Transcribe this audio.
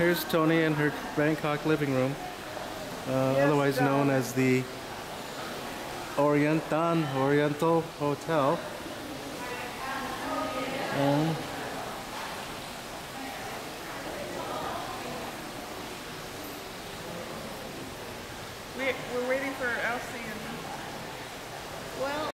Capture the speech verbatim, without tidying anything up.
here's Tony in her Bangkok living room, uh, Yes, otherwise known darling. as the Orientan Oriental Hotel. Um, We, we're waiting for Elsie and... Well...